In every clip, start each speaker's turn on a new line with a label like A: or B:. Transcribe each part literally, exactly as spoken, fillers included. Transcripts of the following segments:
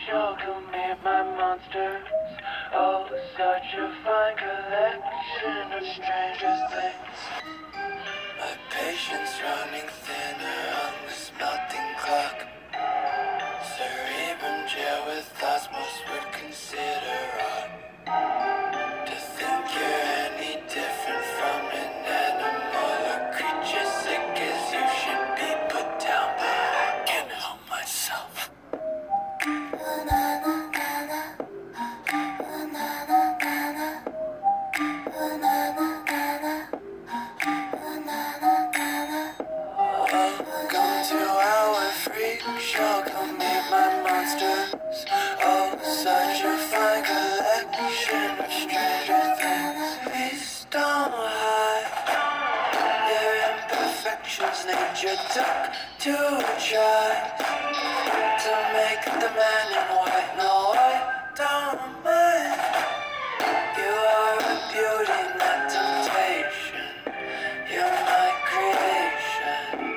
A: Show me my monsters. Oh, such a fine collection of stranger things. My patience running thinner on this melting clock. Cerebrum jail with thoughts most would consider odd. To think you're any different from an animal or creature sick as you should be put down, but I can't help myself. Welcome to our freak show, come meet my monsters. Oh, such a fine collection of stranger things. Please don't hide your imperfections. Nature took to try to make the man in white. No, I don't mind. You are a beauty, not temptation. You're my creation.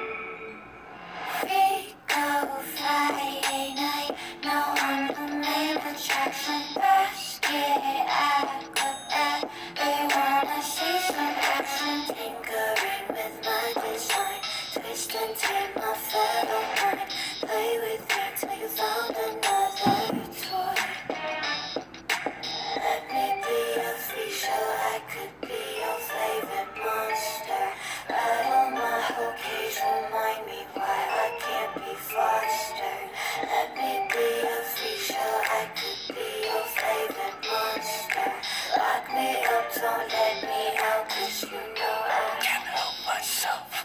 B: Freako Friday night, no one the main attraction. Basket acrobat, they wanna see some action. Tinkering with my design, twist and turn my fellow mind. Play with me till you found another toy. Let me be a free show, I could be your favorite monster. Rattle my whole cage, remind me why I can't be fostered. Let me be a free show, I could be your favorite monster. Lock me up, don't let me out, cause you know I
A: Can't help myself.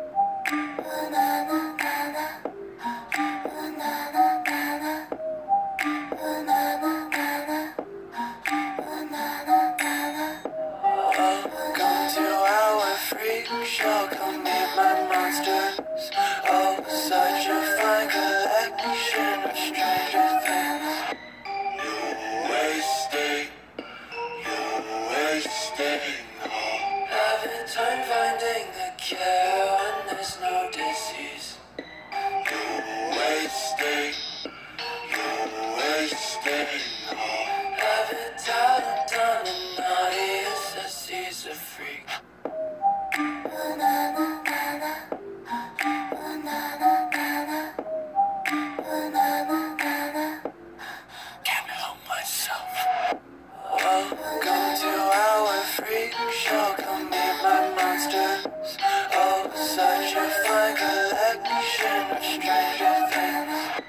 A: Welcome to our freak show, come meet my monsters. Oh, such a fine collection of stranger things. You wasting, you wasting. Having time finding the cure when there's no disease. You wasting, you wasting. Having talent on an audience that sees a freak. Can't help myself. Welcome to our freak show, come meet my monsters. Oh, such a fine collection of stranger things.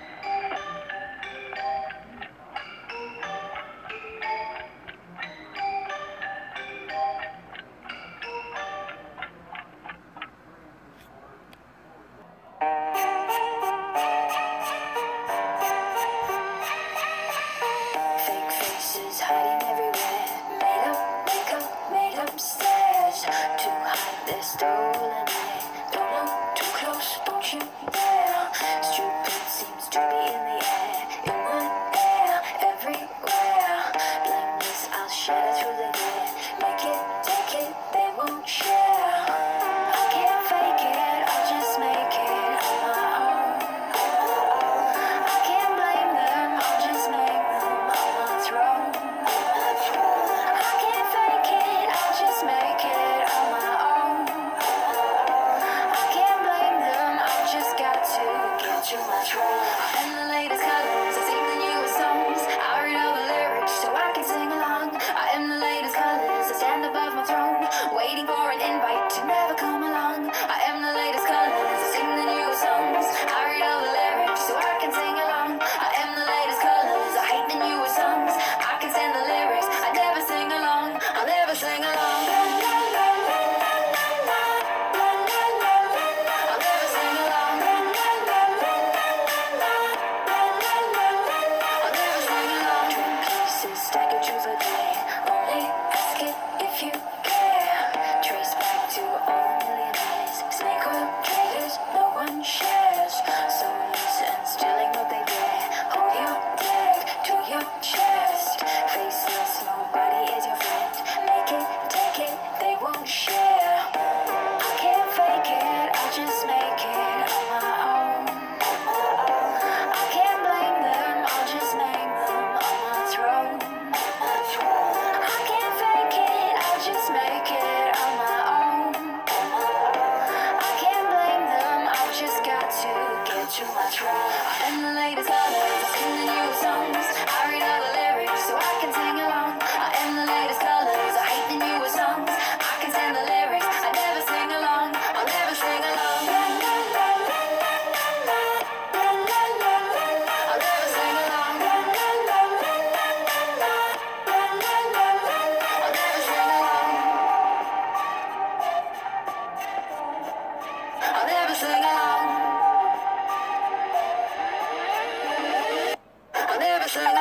B: fake faces hiding everywhere. Made up makeup, made up stares to hide their stolen air. Don't look too close, don't you dare. Stupid seems to be in the air, in the air, everywhere. Blameless, I'll shatter through the air. Make it, take it, they won't share. I can't fake it, I'll just make it on my own. I can't blame them, I'll just make them on my throne. I can't fake it, I'll just make it on my own. I can't blame them, I've just got too much for me. I am the latest colors, I sing the newest songs. I read all the lyrics so I can sing along. I am the latest colors, I hate the newest songs. I can stand the lyrics, I never sing along. I'll never sing along. I'll never sing along. I'll never sing along. I'll never sing along. I'll never sing along.